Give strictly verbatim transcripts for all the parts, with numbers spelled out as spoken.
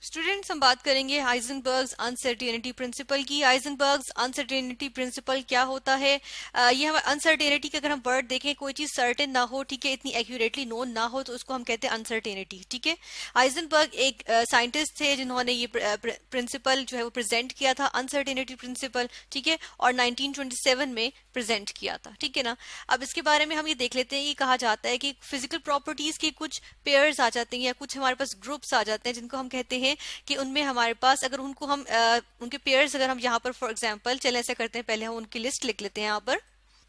Students हम बात करेंगे हाइजेनबर्ग्स अनसर्टेनिटी प्रिंसिपल की। हाइजेनबर्ग्स अनसर्टेनिटी प्रिंसिपल क्या होता है? uh, ये हम अनसर्टेनिटी के अगर हम वर्ड देखें, कोई चीज सर्टेन ना हो, ठीक है, इतनी एक्यूरेटली नोन ना हो, तो उसको हम कहते हैं अनसर्टेनिटी। ठीक है, हाइजेनबर्ग एक साइंटिस्ट uh, थे जिन्होंने ये प्रिंसिपल uh, जो है वो प्रेजेंट किया था, अनसर्टेनिटी प्रिंसिपल। ठीक है, और नाइनटीन ट्वेंटी सेवन में प्रेजेंट किया था। ठीक है ना। अब इसके बारे में हम ये देख लेते हैं कि कहा जाता है कि फिजिकल प्रॉपर्टीज के कुछ पेयर्स आ जाते हैं या कुछ हमारे पास ग्रुप्स आ जाते हैं जिनको हम कहते हैं कि उनमें हमारे पास अगर उनको हम आ, उनके पेयर्स अगर हम यहाँ पर फॉर एग्जांपल चले ऐसा करते हैं, पहले हम उनकी लिस्ट लिख लेते हैं यहाँ पर,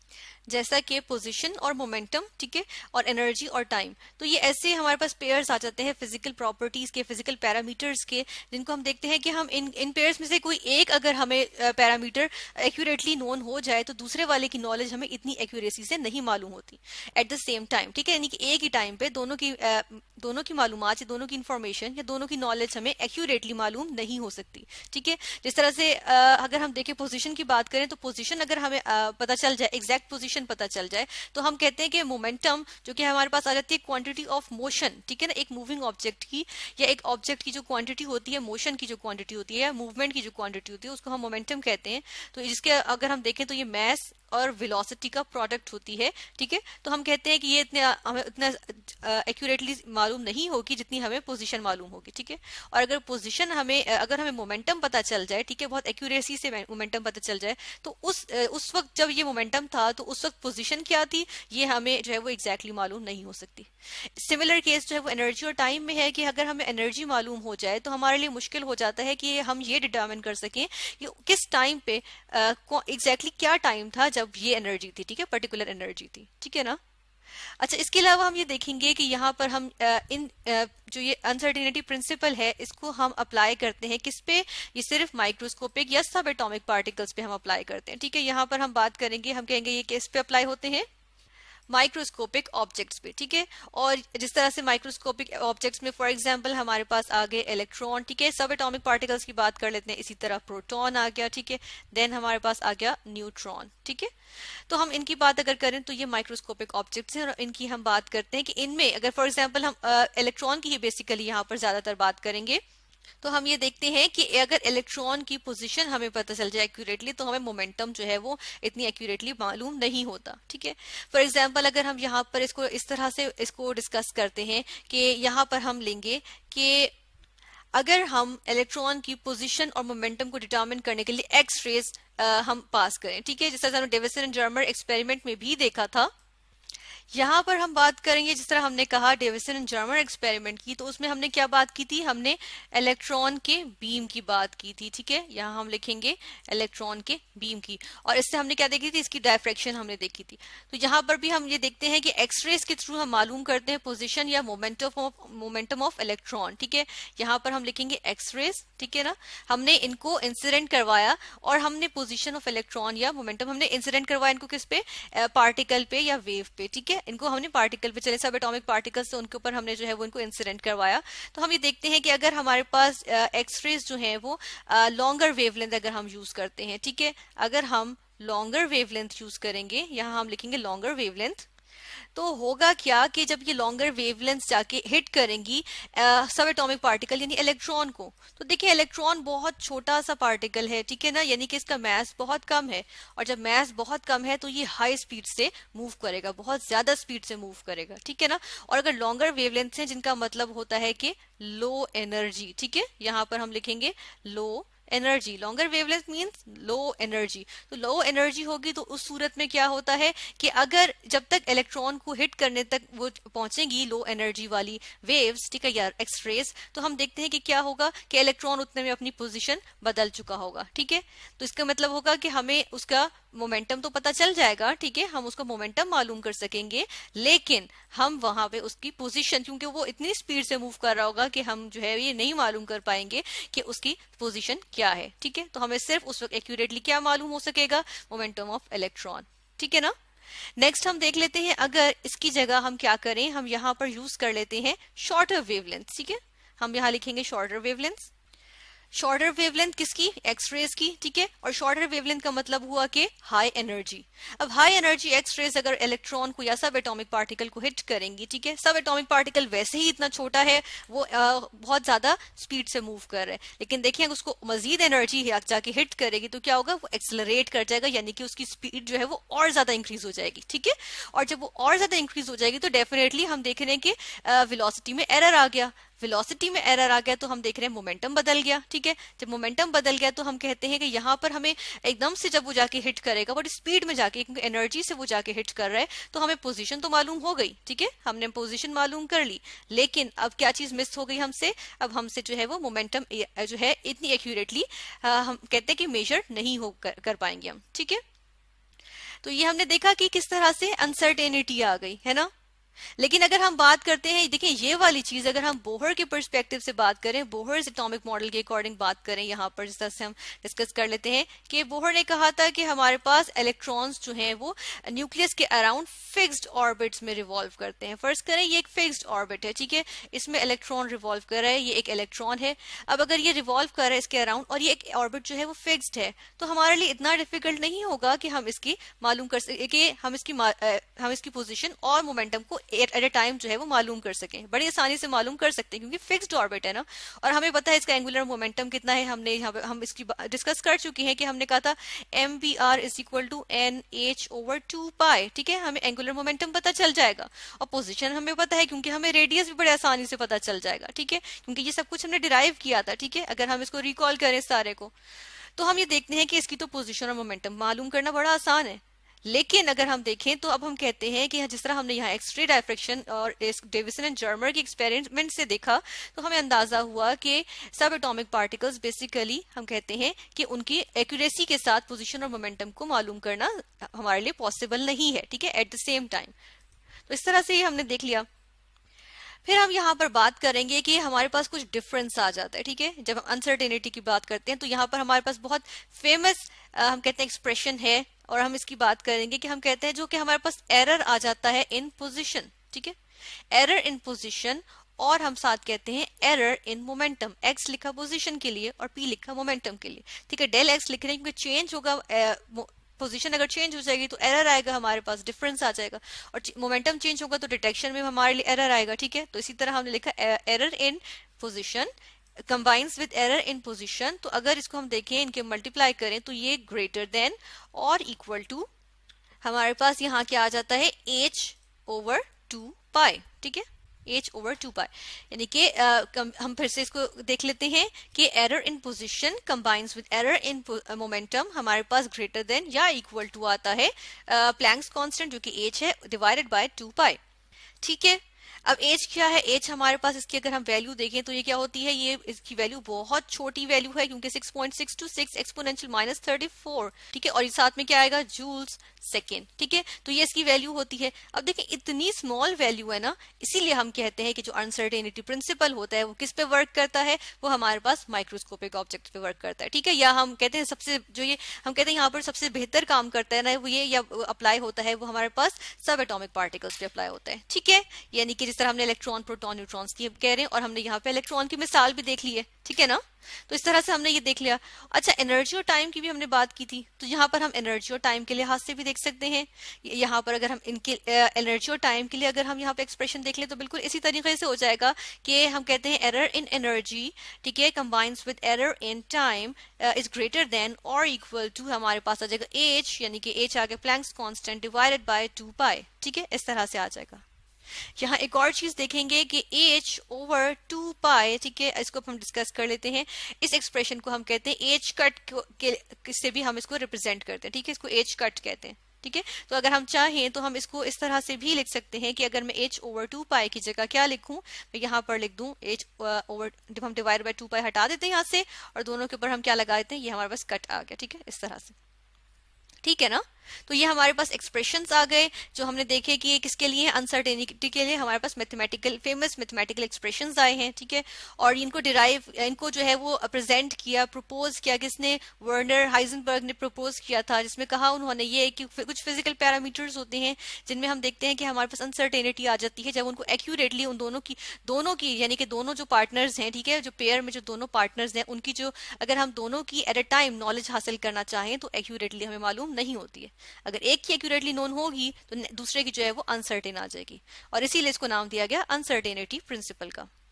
जैसा कि पोजीशन और मोमेंटम, ठीक है, और एनर्जी और टाइम। तो ये ऐसे हमारे पास पेयर्स आ जाते हैं फिजिकल प्रॉपर्टीज के, फिजिकल पैरामीटर्स के, जिनको हम देखते हैं कि हम इन इन पेयर्स में से कोई एक अगर हमें पैरामीटर एक्यूरेटली नोन हो जाए तो दूसरे वाले की नॉलेज हमें इतनी एक्यूरेसी से नहीं मालूम होती एट द सेम टाइम। ठीक है, यानी कि एक ही टाइम पे दोनों की uh, दोनों की मालूमात या दोनों की इंफॉर्मेशन या दोनों की नॉलेज हमें एक्यूरेटली मालूम नहीं हो सकती। ठीक है, जिस तरह से uh, अगर हम देखें पोजीशन की बात करें तो पोजीशन अगर हमें uh, पता चल जाए, एग्जैक्ट पोजीशन पता चल जाए, तो हम कहते हैं कि मोमेंटम जो कि हमारे पास आ जाती है क्वांटिटी ऑफ मोशन। ठीक है ना, एक मूविंग ऑब्जेक्ट की या एक ऑब्जेक्ट की जो क्वांटिटी होती है, मोशन की जो क्वांटिटी होती है या मूवमेंट की जो क्वांटिटी होती है, उसको हम मोमेंटम कहते हैं। तो इसके अगर हम देखें तो ये मैस और वेलोसिटी का प्रोडक्ट होती है। ठीक है, तो हम कहते हैं कि ये इतने हमें इतना एक्यूरेटली मालूम नहीं होगी जितनी हमें पोजीशन मालूम होगी। ठीक है, और अगर पोजीशन हमें अगर हमें मोमेंटम पता चल जाए, ठीक है, बहुत एक्यूरेसी से मोमेंटम पता चल जाए, तो उस उस वक्त जब ये मोमेंटम था तो उस वक्त पोजीशन क्या थी ये हमें जो है वो एग्जैक्टली मालूम नहीं हो सकती। सिमिलर केस जो है वो एनर्जी और टाइम में है कि अगर हमें एनर्जी मालूम हो जाए तो हमारे लिए मुश्किल हो जाता है कि हम ये डिटरमिन कर सकें कि किस टाइम पे एग्जैक्टली क्या टाइम था जब ये एनर्जी थी, ठीक है, पर्टिकुलर एनर्जी थी। ठीक है ना। अच्छा, इसके अलावा हम ये देखेंगे कि यहाँ पर हम आ, इन आ, जो ये अनसर्टेनिटी प्रिंसिपल है इसको हम अप्लाई करते हैं किस पे? ये सिर्फ माइक्रोस्कोपिक या सब एटॉमिक पार्टिकल्स पे हम अप्लाई करते हैं। ठीक है, यहाँ पर हम बात करेंगे, हम कहेंगे ये किस पे अप्लाई होते हैं? माइक्रोस्कोपिक ऑब्जेक्ट्स पे। ठीक है, और जिस तरह से माइक्रोस्कोपिक ऑब्जेक्ट्स में फॉर एग्जांपल हमारे पास आ गए इलेक्ट्रॉन, ठीक है, सब एटॉमिक पार्टिकल्स की बात कर लेते हैं, इसी तरह प्रोटॉन आ गया, ठीक है, देन हमारे पास आ गया न्यूट्रॉन। ठीक है, तो हम इनकी बात अगर करें तो ये माइक्रोस्कोपिक ऑब्जेक्ट्स हैं और इनकी हम बात करते हैं कि इनमें अगर फॉर एग्जाम्पल हम इलेक्ट्रॉन की ही बेसिकली यहाँ पर ज्यादातर बात करेंगे, तो हम ये देखते हैं कि अगर इलेक्ट्रॉन की पोजीशन हमें पता चल जाए एक्यूरेटली तो हमें मोमेंटम जो है वो इतनी एक्यूरेटली मालूम नहीं होता। ठीक है, फॉर एग्जांपल अगर हम यहाँ पर इसको इस तरह से इसको डिस्कस करते हैं कि यहाँ पर हम लेंगे कि अगर हम इलेक्ट्रॉन की पोजीशन और मोमेंटम को डिटरमिन करने के लिए एक्स रेज हम पास करें, ठीक है, जिस तरह हमने डेविसन एंड जर्मर एक्सपेरिमेंट में भी देखा था। यहाँ पर हम बात करेंगे जिस तरह हमने कहा डेविसन एंड जर्मर एक्सपेरिमेंट की, तो उसमें हमने क्या बात की थी? हमने इलेक्ट्रॉन के बीम की बात की थी। ठीक है, यहाँ हम लिखेंगे इलेक्ट्रॉन के बीम की, और इससे हमने क्या देखी थी? इसकी डायफ्रैक्शन हमने देखी थी। तो यहाँ पर भी हम ये देखते हैं कि एक्सरेज के थ्रू हम मालूम करते हैं पोजिशन या momentum of momentum of electron. ठीक है, यहाँ पर हम लिखेंगे एक्सरेज। ठीक है ना, हमने इनको इंसिडेंट करवाया और हमने पोजिशन ऑफ इलेक्ट्रॉन या मोमेंटम हमने इंसिडेंट करवाया इनको किस पे? पार्टिकल पे या वेव पे। ठीक है, इनको हमने पार्टिकल पे, चले सब एटॉमिक पार्टिकल्स तो उनके ऊपर हमने जो है वो इनको इंसिडेंट करवाया। तो हम ये देखते हैं कि अगर हमारे पास एक्सरेज जो है वो लॉन्गर वेवलेंथ अगर हम यूज करते हैं, ठीक है, अगर हम लॉन्गर वेवलेंथ यूज करेंगे, यहाँ हम लिखेंगे लॉन्गर वेवलेंथ, तो होगा क्या कि जब ये लॉन्गर वेवलेंथ जाके हिट करेंगी सब एटॉमिक पार्टिकल यानी इलेक्ट्रॉन को, तो देखिए इलेक्ट्रॉन बहुत छोटा सा पार्टिकल है, ठीक है ना, यानी कि इसका मास बहुत कम है, और जब मास बहुत कम है तो ये हाई स्पीड से मूव करेगा, बहुत ज्यादा स्पीड से मूव करेगा। ठीक है ना, और अगर लॉन्गर वेवलेंथ है जिनका मतलब होता है कि लो एनर्जी, ठीक है, यहाँ पर हम लिखेंगे low energy, longer wavelength means low energy. तो लो एनर्जी होगी तो उस सूरत में क्या होता है कि अगर जब तक इलेक्ट्रॉन को हिट करने तक वो पहुंचेंगी लो एनर्जी वाली वेव्स, ठीक है, या एक्सरेज, तो हम देखते हैं कि क्या होगा कि इलेक्ट्रॉन उतने में अपनी पोजीशन बदल चुका होगा। ठीक है, तो इसका मतलब होगा कि हमें उसका मोमेंटम तो पता चल जाएगा, ठीक है, हम उसका मोमेंटम मालूम कर सकेंगे, लेकिन हम वहां पे उसकी पोजीशन, क्योंकि वो इतनी स्पीड से मूव कर रहा होगा कि हम जो है ये नहीं मालूम कर पाएंगे कि उसकी पोजीशन क्या है। ठीक है, तो हमें सिर्फ उस वक्त एक्यूरेटली क्या मालूम हो सकेगा? Momentum of electron. ठीक है ना। नेक्स्ट हम देख लेते हैं अगर इसकी जगह हम क्या करें, हम यहाँ पर यूज कर लेते हैं शॉर्टर वेवलेंथ। ठीक है, हम यहाँ लिखेंगे शॉर्टर वेवलेंथ। शॉर्टर वेवलेंथ किसकी? एक्स रेज की, ठीक है। और शॉर्टर वेवलेंथ का मतलब हुआ कि हाई एनर्जी। अब हाई एनर्जी एक्स रेज अगर इलेक्ट्रॉन को या सब एटॉमिक पार्टिकल को हिट करेंगी, ठीक है, सब एटॉमिक पार्टिकल वैसे ही इतना छोटा है, वो आ, बहुत ज्यादा स्पीड से मूव कर रहे हैं, लेकिन देखिए अगर उसको मजीद एनर्जी जाके हिट करेगी तो क्या होगा? वो एक्सेलरेट कर जाएगा, यानी कि उसकी स्पीड जो है वो और ज्यादा इंक्रीज हो जाएगी, ठीक है। और जब वो और ज्यादा इंक्रीज हो जाएगी तो डेफिनेटली हम देख रहे हैं कि वेलोसिटी में एरर आ गया। वेलोसिटी में एरर आ गया तो हम देख रहे हैं मोमेंटम बदल गया, ठीक है। जब मोमेंटम बदल गया तो हम कहते हैं कि यहाँ पर हमें एकदम से जब वो जाके हिट करेगा बड़ी स्पीड में जाके, क्योंकि एनर्जी से वो जाके हिट कर रहा है, तो हमें पोजीशन तो मालूम हो गई, ठीक है, हमने पोजीशन मालूम कर ली, लेकिन अब क्या चीज मिस हो गई हमसे? अब हमसे जो है वो मोमेंटम जो है इतनी एक्यूरेटली हम कहते हैं कि मेजर नहीं हो कर, कर पाएंगे हम, ठीक है। तो ये हमने देखा कि किस तरह से अनसर्टेनिटी आ गई है ना। लेकिन अगर हम बात करते हैं, देखिए ये वाली चीज अगर हम बोहर के पर्सपेक्टिव से बात करें, बोहर एटॉमिक मॉडल के अकॉर्डिंग बात करें, यहाँ पर जिस तरह से हम डिस्कस कर लेते हैं कि बोहर ने कहा था कि हमारे पास इलेक्ट्रॉन्स जो हैं वो न्यूक्लियस के अराउंड फिक्स्ड ऑर्बिट्स में रिवॉल्व करते हैं। फर्स्ट करें ये एक फिक्स्ड ऑर्बिट है, ठीक है, इसमें इलेक्ट्रॉन रिवॉल्व कर रहा है, ये एक इलेक्ट्रॉन है। अब अगर ये रिवॉल्व कर रहा है इसके अराउंड और ये एक ऑर्बिट जो है वो फिक्स्ड है, तो हमारे लिए इतना डिफिकल्ट नहीं होगा कि हम इसकी मालूम कर सके कि हम इसकी हम इसकी पोजिशन और मोमेंटम को एट ए टाइम जो है वो मालूम कर सकें, बड़ी आसानी से मालूम कर सकते हैं, क्योंकि फिक्स्ड ऑर्बिट है ना, और हमें पता है इसका एंगुलर मोमेंटम कितना है। हमने यहाँ पे हम इसकी डिस्कस कर चुके हैं कि हमने कहा था M V R is equal to N H over two pi, ठीक है, हमें एंगुलर मोमेंटम पता चल जाएगा, और पोजीशन हमें पता है क्योंकि हमें रेडियस भी बड़े आसानी से पता चल जाएगा, ठीक है, क्योंकि ये सब कुछ हमने डिराइव किया था, ठीक है। अगर हम इसको रिकॉल करें सारे को, तो हम ये देखते हैं कि इसकी तो पोजीशन और मोमेंटम मालूम करना बड़ा आसान है। लेकिन अगर हम देखें तो अब हम कहते हैं कि जिस तरह हमने यहाँ एक्स रे डायफ्रेक्शन और इस डेविसन एंड जर्मर के एक्सपेरिमेंट से देखा, तो हमें अंदाजा हुआ कि सब एटॉमिक पार्टिकल्स बेसिकली हम कहते हैं कि उनकी एक्यूरेसी के साथ पोजीशन और मोमेंटम को मालूम करना हमारे लिए पॉसिबल नहीं है, ठीक है, एट द सेम टाइम। तो इस तरह से ही हमने देख लिया। फिर हम यहाँ पर बात करेंगे कि हमारे पास कुछ डिफरेंस आ जाता है, ठीक है, जब हम अनसर्टेनिटी की बात करते हैं, तो यहाँ पर हमारे पास बहुत फेमस हम कहते हैं एक्सप्रेशन है, और हम इसकी बात करेंगे कि हम कहते हैं जो कि हमारे पास एरर आ जाता है इन पोजीशन, ठीक है, एरर इन पोजीशन, और हम साथ कहते हैं एरर इन मोमेंटम। एक्स लिखा पोजीशन के लिए और पी लिखा मोमेंटम के लिए, ठीक है, डेल एक्स लिख रहे हैं क्योंकि चेंज होगा, पोजीशन अगर चेंज हो जाएगी तो एरर आएगा, हमारे पास डिफरेंस आ जाएगा, और मोमेंटम चेंज होगा तो डिटेक्शन में हमारे लिए एरर आएगा, ठीक है। तो इसी तरह हमने लिखा error in position combines with error in position. तो अगर इसको हम देखें, इनके मल्टीप्लाई करें तो ये ग्रेटर देन और इक्वल टू हमारे पास यहाँ क्या आ जाता है, एच ओवर टू पाई, ठीक है, एच ओवर टू पाई, यानी कि हम फिर से इसको देख लेते हैं कि error in position combines with error in momentum हमारे पास greater than or equal to आता है प्लैंक्स कांस्टेंट जो कि एच है डिवाइडेड बाय टू पाई, ठीक है। अब एच क्या है? एच हमारे पास इसकी अगर हम वैल्यू देखें तो ये क्या होती है, ये इसकी वैल्यू बहुत छोटी वैल्यू है क्योंकि six point six two six exponential minus thirty four, ठीक है, और ये साथ में क्या आएगा, जूल्स सेकेंड, ठीक है, तो ये इसकी वैल्यू होती है। अब देखिए इतनी स्मॉल वैल्यू है ना, इसीलिए हम कहते हैं कि जो अनसर्टेनिटी प्रिंसिपल होता है वो किस पे वर्क करता है, वो हमारे पास माइक्रोस्कोपिक ऑब्जेक्ट पे वर्क करता है, ठीक है, या हम कहते हैं सबसे जो ये हम कहते हैं यहाँ पर सबसे बेहतर काम करता है ना वो ये या अप्लाई होता है वो हमारे पास सब एटॉमिक पार्टिकल्स पे अप्लाई होता है, ठीक है, यानी कि जिस तरह हमने इलेक्ट्रॉन प्रोटॉन न्यूट्रॉन्स की कह रहे हैं और हमने यहाँ पे इलेक्ट्रॉन की मिसाल भी देख ली है, ठीक है ना, तो इस तरह से हमने ये देख लिया। अच्छा, एनर्जी और टाइम की भी हमने बात की थी, तो यहाँ पर हम एनर्जी और टाइम के लिहाज से भी देख सकते हैं। यहाँ पर अगर हम इनके एनर्जी और टाइम के लिए अगर हम यहाँ पे एक्सप्रेशन देख लें तो बिल्कुल इसी तरीके से हो जाएगा कि हम कहते हैं एरर इन एनर्जी, ठीक है, combines with error in time is greater than और इक्वल टू हमारे पास आ जाएगा एच, यानी कि एच आ गया Planck's constant divided by two pi, ठीक है, इस तरह से आ जाएगा। यहाँ एक और चीज देखेंगे कि h ओवर टू पाई, ठीक है, इसको हम डिस्कस कर लेते हैं। इस एक्सप्रेशन को हम कहते हैं h कट के से भी हम इसको रिप्रेजेंट करते हैं, ठीक है, इसको h कट कहते हैं, ठीक है। तो अगर हम चाहें तो हम इसको इस तरह से भी लिख सकते हैं कि अगर मैं h ओवर टू पाई की जगह क्या लिखूं, मैं यहाँ पर लिख दूं h ओवर, जब हम डिवाइड बाय टू पाई हटा देते हैं यहाँ से और दोनों के ऊपर हम क्या लगा देते हैं, ये हमारे पास कट आ गया, ठीक है, इस तरह से, ठीक है ना। तो ये हमारे पास एक्सप्रेशंस आ गए जो हमने देखे कि ये किसके लिए, अनसर्टेनिटी के लिए हमारे पास मैथमेटिकल फेमस मैथमेटिकल एक्सप्रेशंस आए हैं, ठीक है। और इनको डिराइव इनको जो है वो प्रेजेंट किया, प्रपोज किया किसने, वर्नर हाइजेनबर्ग ने प्रपोज किया था, जिसमें कहा उन्होंने ये कि कुछ फिजिकल पैरामीटर्स होते हैं जिनमें हम देखते हैं कि हमारे पास अनसर्टेनिटी आ जाती है जब उनको एक्यूरेटली उन दोनों की दोनों की यानी कि दोनों जो पार्टनर्स हैं, ठीक है, जो पेयर में जो दोनों पार्टनर्स हैं उनकी जो अगर हम दोनों की एट अ टाइम नॉलेज हासिल करना चाहें तो एक्यूरेटली हमें मालूम नहीं होती है। अगर एक की एक्यूरेटली नोन होगी तो दूसरे की जो है वो अनसर्टेन आ जाएगी, और इसीलिए इसको नाम दिया गया अनसर्टेनिटी प्रिंसिपल का।